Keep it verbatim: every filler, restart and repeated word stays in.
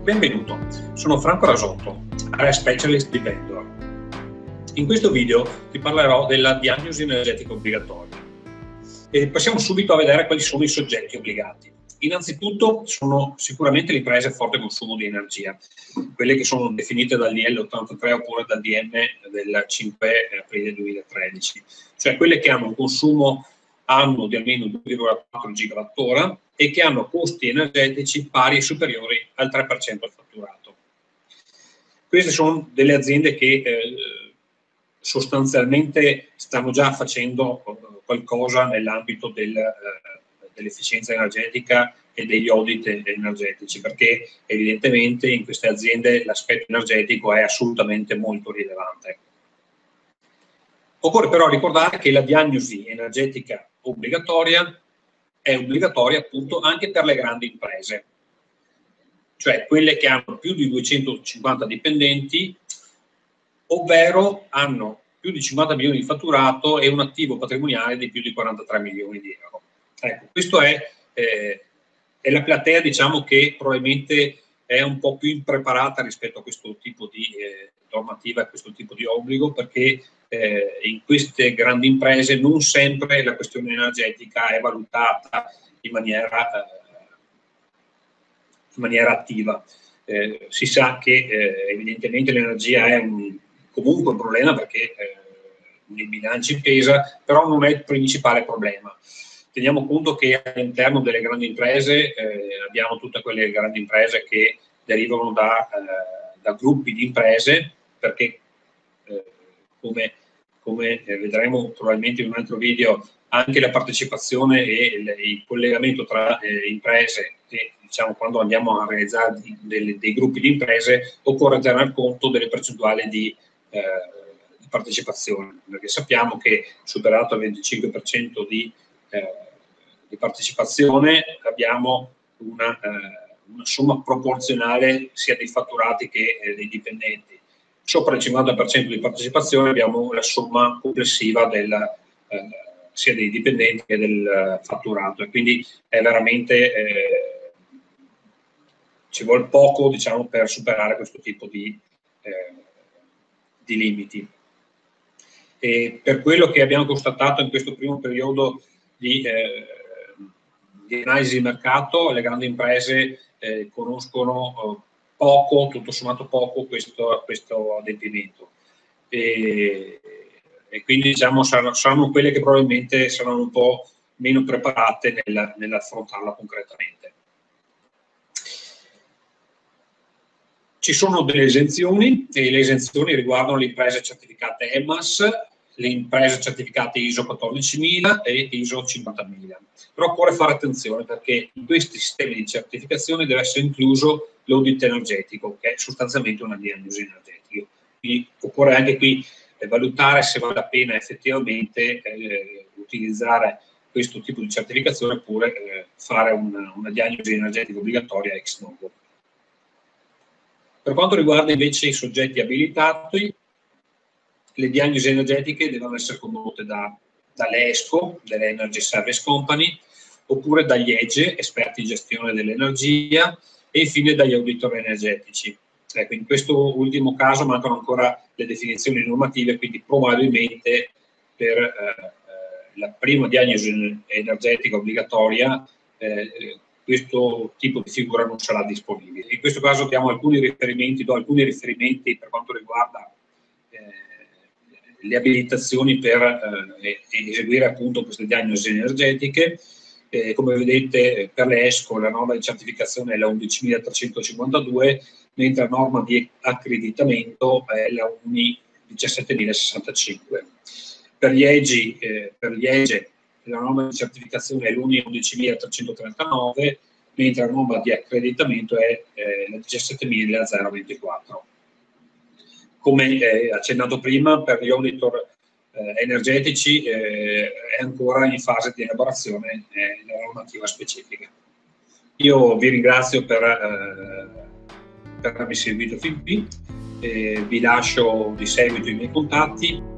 Benvenuto, sono Franco Rasotto, Area Specialist di Vendor. In questo video ti parlerò della diagnosi energetica obbligatoria e passiamo subito a vedere quali sono i soggetti obbligati. Innanzitutto sono sicuramente le imprese a forte consumo di energia, quelle che sono definite dal D L ottantatré oppure dal D M del cinque aprile duemilatredici, cioè quelle che hanno un consumo annuo di almeno due virgola quattro gigawattora e che hanno costi energetici pari e superiori al tre per cento del fatturato. Queste sono delle aziende che eh, sostanzialmente stanno già facendo qualcosa nell'ambito del, eh, dell'efficienza energetica e degli audit energetici, perché evidentemente in queste aziende l'aspetto energetico è assolutamente molto rilevante. Occorre però ricordare che la diagnosi energetica obbligatoria è obbligatoria appunto anche per le grandi imprese, cioè quelle che hanno più di duecentocinquanta dipendenti, ovvero hanno più di cinquanta milioni di fatturato e un attivo patrimoniale di più di quarantatré milioni di euro. Ecco, questa è, eh, è la platea, diciamo, che probabilmente è un po' più impreparata rispetto a questo tipo di eh, normativa, a questo tipo di obbligo, perché eh, in queste grandi imprese non sempre la questione energetica è valutata in maniera, eh, in maniera attiva. Eh, si sa che eh, evidentemente l'energia è un, comunque un problema perché eh, nei bilanci pesa, però non è il principale problema. Teniamo conto che all'interno delle grandi imprese eh, abbiamo tutte quelle grandi imprese che derivano da, eh, da gruppi di imprese, perché eh, come, come vedremo probabilmente in un altro video, anche la partecipazione e il, il collegamento tra eh, imprese e diciamo quando andiamo a realizzare dei, dei gruppi di imprese occorre tener conto delle percentuali di, eh, di partecipazione, perché sappiamo che superato il venticinque per cento di eh, di partecipazione abbiamo una, eh, una somma proporzionale sia dei fatturati che eh, dei dipendenti. Sopra il cinquanta per cento di partecipazione abbiamo la somma complessiva del, eh, sia dei dipendenti che del fatturato, e quindi è veramente eh, ci vuole poco, diciamo, per superare questo tipo di, eh, di limiti. E per quello che abbiamo constatato in questo primo periodo di eh, di analisi di mercato, le grandi imprese eh, conoscono eh, poco, tutto sommato poco, questo, questo adempimento. E, e quindi diciamo saranno, saranno quelle che probabilmente saranno un po' meno preparate nel, nell'affrontarla concretamente. Ci sono delle esenzioni, e le esenzioni riguardano le imprese certificate E M A S, le imprese certificate I S O quattordicimila e I S O cinquantamila. Però occorre fare attenzione perché in questi sistemi di certificazione deve essere incluso l'audit energetico, che è sostanzialmente una diagnosi energetica. Quindi occorre anche qui eh, valutare se vale la pena effettivamente eh, utilizzare questo tipo di certificazione oppure eh, fare una, una diagnosi energetica obbligatoria ex novo. Per quanto riguarda invece i soggetti abilitati, le diagnosi energetiche devono essere condotte da, dalle E S C O, delle Energy Service Company, oppure dagli E G E, esperti di gestione dell'energia, e infine dagli auditori energetici. Ecco, in questo ultimo caso mancano ancora le definizioni normative, quindi probabilmente per eh, la prima diagnosi energetica obbligatoria eh, questo tipo di figura non sarà disponibile. In questo caso diamo alcuni riferimenti, do alcuni riferimenti per quanto riguarda eh, le abilitazioni per eh, eseguire appunto queste diagnosi energetiche. Eh, come vedete per le E S C O la norma di certificazione è la undicimilatrecentocinquantadue, mentre la norma di accreditamento è la U N I diciassettemilasessantacinque. Per gli E G I, eh, per gli E G E la norma di certificazione è l'U N I undicimilatrecentotrentanove, mentre la norma di accreditamento è eh, la diciassettemilaventiquattro. Come eh, accennato prima, per gli auditor eh, energetici eh, è ancora in fase di elaborazione eh, la normativa specifica. Io vi ringrazio per, eh, per avermi seguito fin qui, eh, vi lascio di seguito i miei contatti.